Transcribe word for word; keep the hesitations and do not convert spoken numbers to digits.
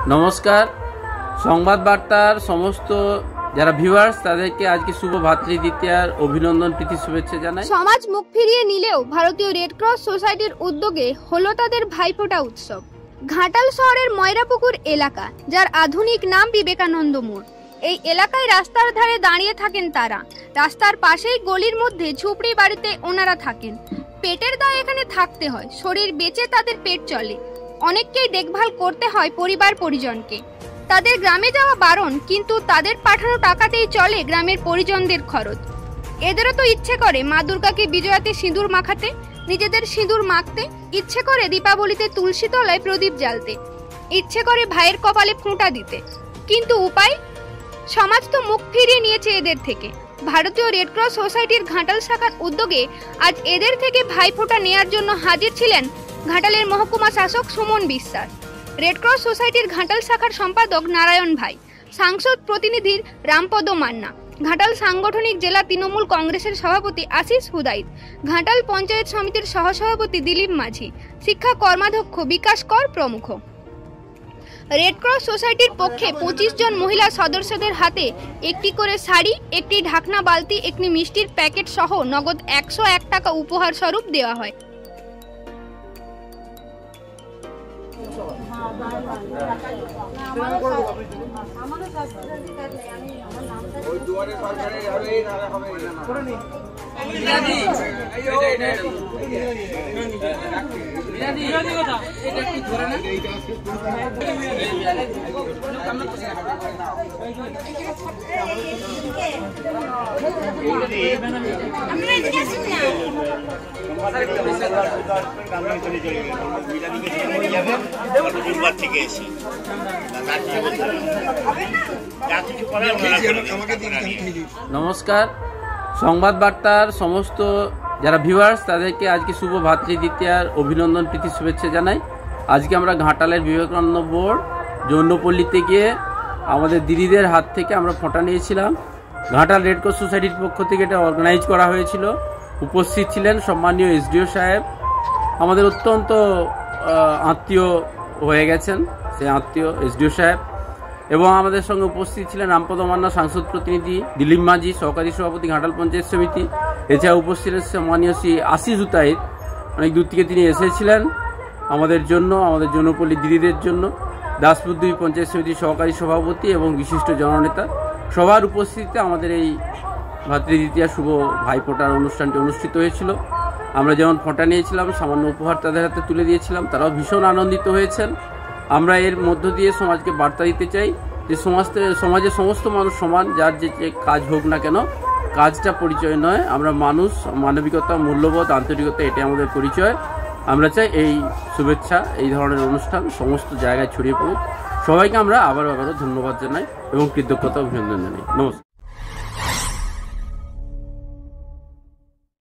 नमस्कार संबाद बार्तार समस्त যারা ভিউয়ার্স তাদেরকে আজকে শুভ ভাতৃদ্বিতীয়ার অভিনন্দন প্রীতি শুভেচ্ছা জানাই। সমাজ মুখ ফিরিয়ে নিলেও ভারতীয় রেড ক্রস সোসাইটির উদ্যোগে হলো তাদের ভাইফোঁটা উৎসব। ঘাটাল শহরের ময়রাপুকুর এলাকা, যার আধুনিক নাম বিবেকানন্দ মোড়। এই এলাকায় রাস্তার ধারে দাঁড়িয়ে থাকেন তারা। রাস্তার পাশেই গলির মধ্যে ঝুপড়ি বাড়িতে ওনারা থাকেন। পেটের দায়ে এখানে থাকতে হয়, শরীর বেঁচে তাদের পেট চলে। অনেককেই দেখভাল করতে হয় পরিবার পরিজনকে। তাদের গ্রামে যাওয়া বারণ, কিন্তু তাদের পাঠানো টাকাতেই চলে গ্রামের পরিজনদের খরচ। এদেরও তো ইচ্ছে করে মা দুর্গাকে বিজয়াতে সিঁদুর মাখাতে, নিজেদের সিঁদুর মাখতে, ইচ্ছে করে দীপাবলিতে তুলসী তলায় প্রদীপ জ্বালতে, ইচ্ছে করে ভাইয়ের কপালে ফোঁটা দিতে, কিন্তু উপায়? সমাজ তো মুখ ফিরিয়ে নিয়েছে এদের থেকে। ভারতীয় রেড ক্রস সোসাইটির ঘাটাল শাখার উদ্যোগে আজ এদের থেকে ভাইফোঁটা নেয়ার জন্য হাজির ছিলেন ঘাটালের মহকুমা শাসক সুমন বিশ্বাস, রেড ক্রস সোসাইটির ঘাটাল শাখার সম্পাদক নারায়ণ ভাই, সাংসদ প্রতিনিধির রামপদ মান্না, ঘাটাল সাংগঠনিক জেলা তৃণমূল কংগ্রেসের সভাপতি আশিস হুদাইদ, ঘাটাল পঞ্চায়েত সমিতির সহসভাপতি দিলীপ মাঝি, শিক্ষা কর্মাধ্যক্ষ বিকাশ কর প্রমুখ। রেড ক্রস সোসাইটির পক্ষে পঁচিশ জন মহিলা সদস্যদের হাতে একটি করে শাড়ি, একটি ঢাকনা বালতি, একটি মিষ্টির প্যাকেট সহ নগদ একশো এক টাকা উপহার স্বরূপ দেওয়া হয়। नमस्कार संबाद बार्तार समस्त যারা ভিউয়ার্স তাদেরকে আজকে শুভ ভাতৃদ্বিতীয়ার অভিনন্দন প্রীতি শুভেচ্ছা জানাই। আজকে আমরা ঘাটালের বিবেকানন্দ মোড় যৌনপল্লীতে গিয়ে আমাদের দিদিদের হাত থেকে আমরা ফোঁটা নিয়েছিলাম। ঘাটাল রেড ক্রস সোসাইটির পক্ষ থেকে এটা অর্গানাইজ করা হয়েছিল। উপস্থিত ছিলেন সম্মানীয় এসডিও সাহেব, আমাদের অত্যন্ত আত্মীয় হয়ে গেছেন সেই আত্মীয় এসডিও সাহেব, এবং আমাদের সঙ্গে উপস্থিত ছিলেন রামপদ মান্না, সাংসদ প্রতিনিধি দিলীপ মাঝি, সহকারী সভাপতি ঘাটাল পঞ্চায়েত সমিতি। এছাড়া উপস্থিত ছিলেন সম্মানীয় শ্রী আশিস হুদাইদ, অনেক দূর থেকে তিনি এসেছিলেন আমাদের জন্য, আমাদের যৌনপল্লী দিদিদের জন্য। দাসপুর দুই পঞ্চায়েত সমিতির সহকারী সভাপতি এবং বিশিষ্ট জননেতা, সবার উপস্থিতিতে আমাদের এই ভাতৃদ্বিতীয়া শুভ ভাইফোঁটার অনুষ্ঠানটি অনুষ্ঠিত হয়েছিল। আমরা যেমন ফোঁটা নিয়েছিলাম, সামান্য উপহার তাদের হাতে তুলে দিয়েছিলাম, তারাও ভীষণ আনন্দিত হয়েছেন। আমরা এর মধ্য দিয়ে সমাজকে বার্তা দিতে চাই যে সমাজ সমাজের সমস্ত মানুষ সমান, যার যে কাজ হোক না কেন, কাজটা পরিচয় নয়। আমরা মানুষ, মানবিকতা, মূল্যবোধ, আন্তরিকতা, এটাই আমাদের পরিচয়। আমরা চাই এই শুভেচ্ছা, এই ধরনের অনুষ্ঠান সমস্ত জায়গায় ছড়িয়ে পড়ুক। সবাইকে আমরা আবারও আবারও ধন্যবাদ জানাই এবং কৃতজ্ঞতা অভিনন্দন জানাই। নমস্কার।